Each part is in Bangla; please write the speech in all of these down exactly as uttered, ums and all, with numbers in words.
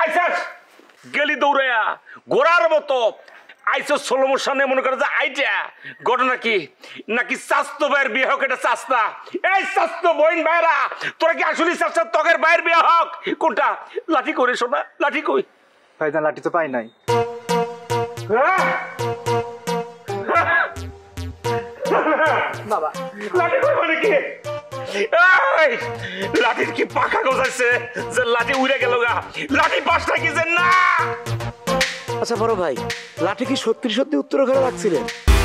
আইসাস গেলি দৌড়াইয়া ঘোড়ার মতো আইসো সোলোমোর সামনে মনে করে যে আইটা ঘটনা কি নাকি স্বাস্থ্য ভাইয়ের বিয়ে হোক এটা চাস্তা এই স্বাস্থ্য বইন ভাইরা তোরা কি আসলে চাস্তা তগের ভাইয়ের বিয়ে হোক কোনটা লাঠি করে শোনা লাঠি কই ভাইজান লাঠি তো পাই নাই বাবা লাঠি কই মানে কি এই লাঠির কি পাখা গজাইছে যে লাঠি উড়ে গেল গা লাঠি পাশটা কি যে না আচ্ছা বড় ভাই লাঠি কি সত্যি সত্যি উত্তর ঘরে রাখছিলেন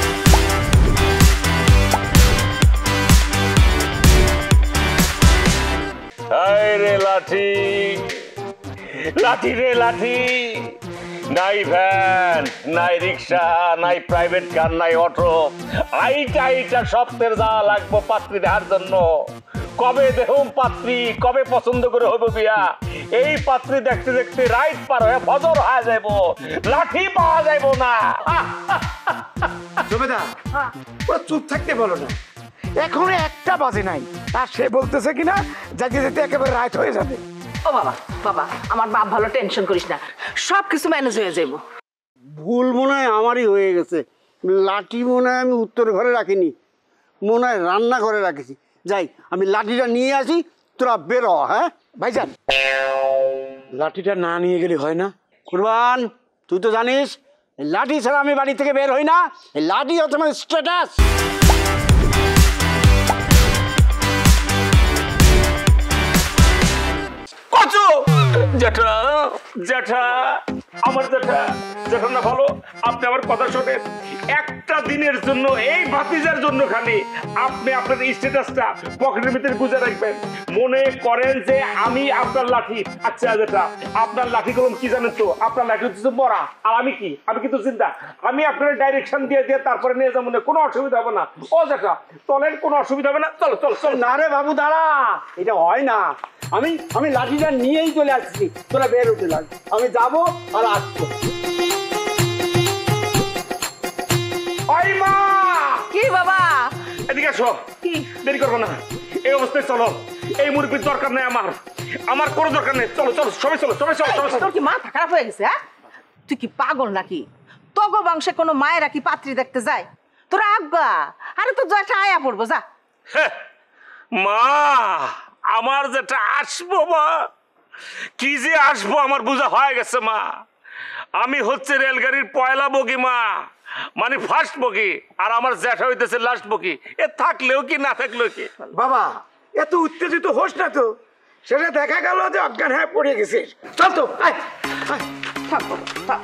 রে লাঠি লাঠি রে লাঠি নাই ভ্যান নাই রিক্সা নাই প্রাইভেট কার নাই অটো আইটা আইটা সপ্তাহের যা লাগবো পাত্রী দেখার জন্য কবে দেহুম পাত্রী কবে পছন্দ করে হইব বিয়া এই পাত্রী দেখতে দেখতে রাইট পার হয়ে ফজর হয়ে যাইব লাঠি পাওয়া যাইব না জমিদার ওরা চুপ থাকতে বলো না এখনো একটা বাজে নাই আর সে বলতেছে কিনা যাইতে যেতে একেবারে রাইট হয়ে যাবে ও বাবা বাবা আমার বাপ ভালো টেনশন করিস না সব কিছু ম্যানেজ হয়ে যাবো ভুল মনে হয় আমারই হয়ে গেছে লাঠি মনে হয় আমি উত্তর ঘরে রাখিনি মনে হয় রান্না ঘরে রাখেছি যাই আমি লাঠিটা নিয়ে আসি তোরা বেরো হ্যাঁ ভাইজান লাঠিটা না নিয়ে গেলে হয় না কুরবান তুই তো জানিস এই লাঠি ছাড়া আমি বাড়ি থেকে বের হই না এই লাঠি হচ্ছে আমার স্ট্যাটাস কচু জেঠা জেঠা আমার জেঠা জেঠা না ভালো আপনি আমার কথা শোনেন একটা দিনের জন্য এই ভাতিজার জন্য খালি আপনি আপনার স্ট্যাটাসটা পকেটের ভিতরে গুজে রাখবেন মনে করেন যে আমি আপনার লাঠি আচ্ছা জেঠা আপনার লাঠি কলম কি জানেন তো আপনার লাঠি হচ্ছে মরা আর আমি কি আমি কিন্তু চিন্তা আমি আপনার ডাইরেকশন দিয়ে দিয়ে তারপরে নিয়ে যাবো না কোনো অসুবিধা হবে না ও জেঠা চলেন কোনো অসুবিধা হবে না চলো চলো চলো না রে বাবু দাঁড়া এটা হয় না আমি আমি লাঠিটা নিয়েই চলে আসছি তোরা বের হতে লাগ আমি যাবো আর আসবো ওই মা কি বাবা এদিকে আসো কি দেরি করবো না এই অবস্থায় চলো এই মুরগির দরকার নেই আমার আমার কোনো দরকার নেই চলো চলো সবাই চলো সবাই চলো সবাই চলো তোর কি মাথা খারাপ হয়ে গেছে হ্যাঁ তুই কি পাগল নাকি তগো বংশে কোনো মায়েরা কি পাত্রী দেখতে যায় তোরা আজ্ঞা আরে তো জয়টা আয়া পড়বো যা মা আমার যেটা আসবো মা কি যে আসবো আমার বোঝা হয়ে গেছে মা আমি হচ্ছে রেলগাড়ির পয়লা বগি মা মানে ফার্স্ট বগি আর আমার জ্যাঠা হইতেছে লাস্ট বগি এ থাকলেও কি না থাকলেও কি বাবা এত উত্তেজিত হোস না তো সেটা দেখা গেল যে অজ্ঞান হয়ে পড়ে গেছিস চল তো আয় আয় থাক বাবা থাক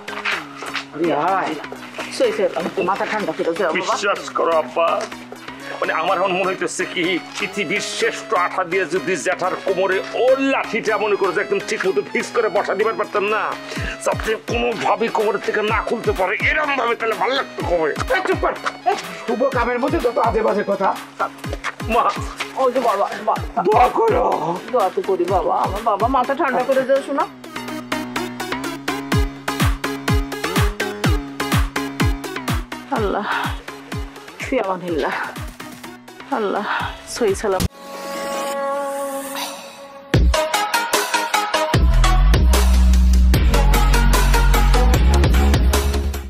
সই সই আমি তো মাথা ঠান্ডা করে যাও বাবা বিশ্বাস করো আব্বা মানে আমার এখন মনে হইতেছে কি পৃথিবীর শ্রেষ্ঠ আঠা দিয়ে যদি জ্যাঠার কোমরে ওর লাঠিটা মনে করে যে একদম ঠিক মতো ফিক্স করে বসা দিবার পারতাম না যাতে কোনোভাবে কোমরের থেকে না খুলতে পারে এরকম ভাবে তাহলে ভালো লাগতো কবে চুপ কর শুভ কামের মধ্যে যত আজে বাজে কথা মা ওই যে বাবা দোয়া করো দোয়া তো করি বাবা আমার বাবা মাথা ঠান্ডা করে যাও শোনা আল্লাহ ফি আমানিল্লাহ আল্লাহ সহি সালাম